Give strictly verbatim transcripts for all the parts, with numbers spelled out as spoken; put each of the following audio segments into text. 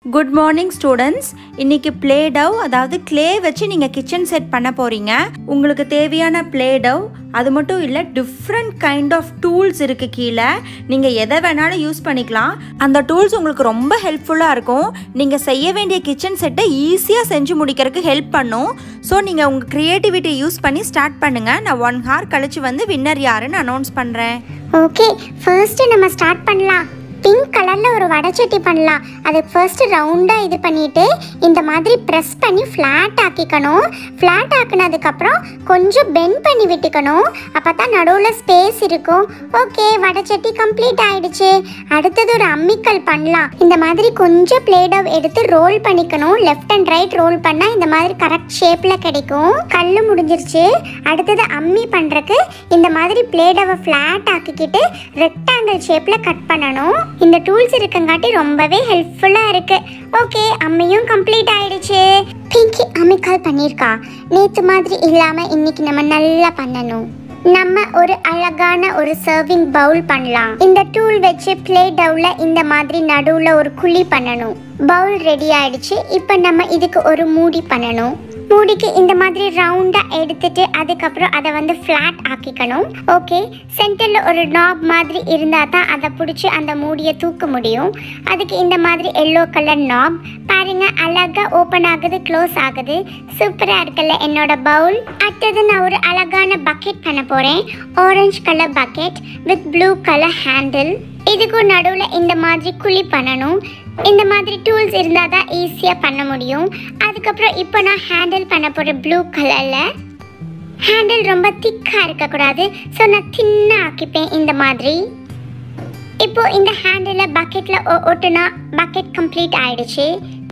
Good morning students. இன்னைக்கு play dough அதாவது clay வச்சு நீங்கள் கிச்சன் செட் பண்ண போகிறீங்க. உங்களுக்கு தேவையான ப்ளே டவ் அது மட்டும் இல்லை, டிஃப்ரெண்ட் கைண்ட் ஆஃப் டூல்ஸ் இருக்குது கீழே. நீங்கள் எதை வேணாலும் யூஸ் பண்ணிக்கலாம். அந்த டூல்ஸ் உங்களுக்கு ரொம்ப ஹெல்ப்ஃபுல்லாக இருக்கும். நீங்கள் செய்ய வேண்டிய கிச்சன் செட்டை ஈஸியாக செஞ்சு முடிக்கிறதுக்கு ஹெல்ப் பண்ணும். ஸோ நீங்கள் உங்கள் க்ரியேட்டிவிட்டி யூஸ் பண்ணி ஸ்டார்ட் பண்ணுங்கள். நான் ஒன் ஹவர் கழிச்சு வந்து வின்னர் யாருன்னு அனௌன்ஸ் பண்ணுறேன். ஓகே, ஃபர்ஸ்ட்டு நம்ம ஸ்டார்ட் பண்ணலாம். பிங்க் கலரில் ஒரு வடைச்சட்டி பண்ணலாம். அதுக்கு ஃபர்ஸ்ட்டு ரவுண்டாக இது பண்ணிவிட்டு இந்த மாதிரி ப்ரெஸ் பண்ணி ஃப்ளாட் ஆக்கிக்கணும். ஃப்ளாட் ஆக்கினதுக்கப்புறம் கொஞ்சம் பெண்ட் பண்ணி விட்டுக்கணும். அப்போ தான் நடுவில் ஸ்பேஸ் இருக்கும். ஓகே, வடைச்சட்டி கம்ப்ளீட் ஆகிடுச்சு. அடுத்தது ஒரு அம்மிக்கல் பண்ணலாம். இந்த மாதிரி கொஞ்சம் பிளேடவ் எடுத்து ரோல் பண்ணிக்கணும். லெஃப்ட் அண்ட் ரைட் ரோல் பண்ணால் இந்த மாதிரி கரெக்ட் ஷேப்பில் கிடைக்கும். கல் முடிஞ்சிருச்சு. அடுத்தது அம்மி பண்ணுறக்கு இந்த மாதிரி பிளேடவை ஃப்ளாட் ஆக்கிக்கிட்டு ரெக்டாங்கிள் ஷேப்பில் கட் பண்ணணும். இந்த டூல்ஸ் இருக்கங்காட்டி ரொம்பவே ஹெல்ப்ஃபுல்லாக இருக்குது. ஓகே, அம்மியும் கம்ப்ளீட் ஆகிடுச்சு. பிங்கி அம்மிக்கால் பண்ணியிருக்கா. நேற்று மாதிரி இல்லாமல் இன்னைக்கு நம்ம நல்லா பண்ணணும். நம்ம ஒரு அழகான ஒரு சர்விங் பவுல் பண்ணலாம். இந்த டூல் வச்சு பிளேட் டவுல இந்த மாதிரி நடுவில் ஒரு குழி பண்ணணும். பவுல் ரெடி ஆயிடுச்சு. இப்போ நம்ம இதுக்கு ஒரு மூடி பண்ணணும். மூடிக்கு இந்த மாதிரி ரவுண்டாக எடுத்துட்டு அதுக்கப்புறம் அதை வந்து ஃப்ளாட் ஆக்கிக்கணும். ஓகே, சென்டரில் ஒரு நாப் மாதிரி இருந்தால் தான் அதை பிடிச்சி அந்த மூடியை தூக்க முடியும். அதுக்கு இந்த மாதிரி எல்லோ கலர் நாப் பாருங்க, அழகாக ஓப்பன் ஆகுது, க்ளோஸ் ஆகுது. சூப்பராக இருக்குல்ல என்னோட பவுல். அடுத்தது நான் ஒரு அழகான பக்கெட் பண்ண போகிறேன். Orange colour bucket with blue colour handle. இதுக்கும் நடுவில் இந்த மாதிரி குழி பண்ணணும். இந்த மாதிரி டூல்ஸ் இருந்தால் தான் ஈஸியாக பண்ண முடியும். அதுக்கப்புறம் இப்போ நான் ஹேண்டில் பண்ண போகிறேன் ப்ளூ கலரில். ஹேண்டில் ரொம்ப திக்காக இருக்கக்கூடாது, ஸோ நான் தின்னாக ஆக்கிப்பேன் இந்த மாதிரி. இப்போது இந்த ஹேண்டில் பக்கெட்டில் ஒட்டுனா பக்கெட் கம்ப்ளீட் ஆகிடுச்சு.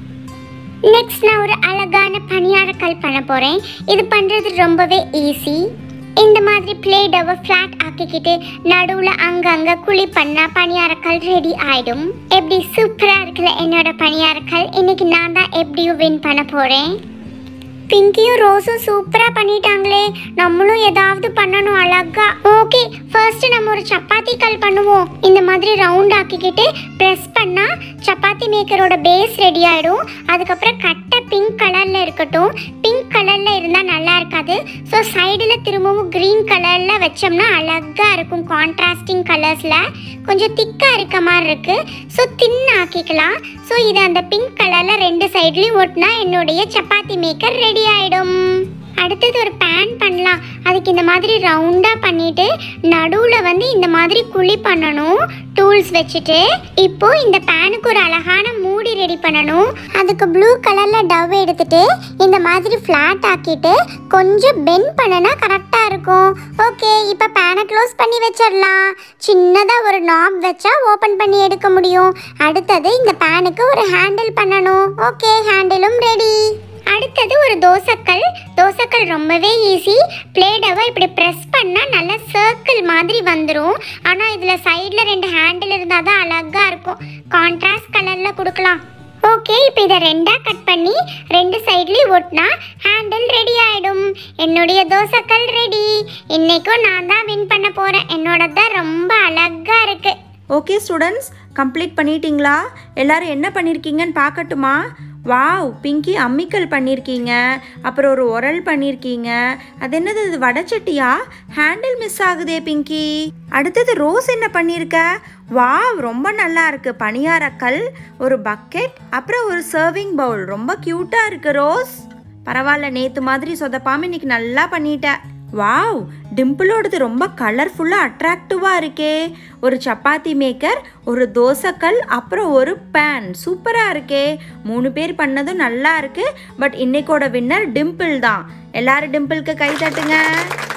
நெக்ஸ்ட் நான் ஒரு அழகான பணியாரக்கல் பண்ண போகிறேன். இது பண்ணுறது ரொம்பவே ஈஸி. இந்த மாதிரி பிளேடவை ஃப்ளாட் ஆக்கிக்கிட்டு நடுவில் அங்கங்கே குழி பண்ணால் பணியாரக்கல் ரெடி ஆகிடும். எப்படி சூப்பராக இருக்குல்ல என்னோட பணியாரக்கல். இன்னைக்கு நான் தான் எப்படியும் வின் பண்ண போகிறேன். பிங்கியும் ரோஸும் சூப்பராக பண்ணிட்டாங்களே, நம்மளும் ஏதாவது பண்ணணும் அழகா. ஓகே, ஃபர்ஸ்ட் நம்ம ஒரு சப்பாத்தி கல் பண்ணுவோம். இந்த மாதிரி ரவுண்ட் ஆக்கிக்கிட்டு ப்ரெஸ் பண்ணால் சப்பாத்தி மேக்கரோட பேஸ் ரெடி ஆகிடும். அதுக்கப்புறம் கட்டை பிங்க் கலரில் இருக்கட்டும். பிங்க் கலரில் இருந்தால் நல்லா இருக்காது. ஸோ சைடில் திரும்பவும் க்ரீன் கலரில் வச்சோம்னா அழகாக இருக்கும். கான்ட்ராஸ்டிங் கலர்ஸில் கொஞ்சம் திக்காக இருக்க மாதிரி இருக்குது. ஸோ தின் ஆக்கிக்கலாம். ஸோ இதை அந்த பிங்க் கலரில் ரெண்டு சைட்லேயும் ஒட்டினா என்னுடைய சப்பாத்தி மேக்கர் ரெடி ஆகிடும். அடுத்தது ஒரு பேன் பண்ணலாம். அதுக்கு இந்த மாதிரி ரவுண்டாக பண்ணிவிட்டு நடுவில் வந்து இந்த மாதிரி குழி பண்ணணும் டூல்ஸ் வச்சுட்டு. இப்போது இந்த பேனுக்கு ஒரு அழகான மூடி ரெடி பண்ணணும். அதுக்கு ப்ளூ கலரில் டவ் எடுத்துட்டு இந்த மாதிரி ஃப்ளாட் ஆக்கிட்டு கொஞ்சம் பெண்ட் பண்ணினா கரெக்டாக இருக்கும். ஓகே, இப்போ பேனை க்ளோஸ் பண்ணி வச்சிடலாம். சின்னதாக ஒரு நாப் வச்சா ஓப்பன் பண்ணி எடுக்க முடியும். அடுத்தது இந்த பேனுக்கு ஒரு ஹேண்டில் பண்ணணும். ஓகே, ஹேண்டிலும் ரெடி. அடுத்தது ஒரு தோசைக்கல். தோசைக்கல் ரொம்பவே ஈஸி. பிளேடவை இப்படி ப்ரெஸ் பண்ணால் நல்லா சர்க்கிள் மாதிரி வந்துடும். ஆனால் இதில் சைடில் ரெண்டு ஹேண்டில் இருந்தால் தான் அழகாக இருக்கும். கான்ட்ராஸ்ட் கலரில் கொடுக்கலாம். ஓகே, இப்போ இதை ரெண்டாக கட் பண்ணி ரெண்டு சைட்லேயும் ஒட்டினா ஹேண்டில் ரெடி ஆகிடும். என்னுடைய தோசைக்கல் ரெடி. இன்றைக்கும் நான் தான் வின் பண்ண போகிறேன். என்னோட தான் ரொம்ப அழகாக இருக்குது. ஓகே ஸ்டூடெண்ட்ஸ், கம்ப்ளீட் பண்ணிட்டீங்களா? எல்லோரும் என்ன பண்ணியிருக்கீங்கன்னு பார்க்கட்டுமா? வாவ், பிங்கி அம்மிக்கல் பண்ணியிருக்கீங்க, அப்புறம் ஒரு உரல் பண்ணியிருக்கீங்க. அது என்னது, இது வடைச்சட்டியா? ஹேண்டில் மிஸ் ஆகுதே பிங்கி. அடுத்தது ரோஸ் என்ன பண்ணியிருக்க? வாவ், ரொம்ப நல்லா இருக்கு. பணியாரக்கல், ஒரு பக்கெட், அப்புறம் ஒரு சர்விங் பவுல். ரொம்ப க்யூட்டாக இருக்கு ரோஸ். பரவாயில்ல, நேற்று மாதிரி சொதப்பாமல் இன்னைக்கு நல்லா பண்ணிட்டேன். வாவ், டிம்பிளோடது ரொம்ப கலர்ஃபுல்லாக அட்ராக்டிவாக இருக்கே. ஒரு சப்பாத்தி மேக்கர், ஒரு தோசைக்கல், அப்புறம் ஒரு பேன். சூப்பராக இருக்கே. மூணு பேர் பண்ணதும் நல்லா இருக்குது. பட் இன்னைக்கோட வின்னர் டிம்பிள் தான். எல்லாரும் டிம்பிளுக்கு கை தட்டுங்க.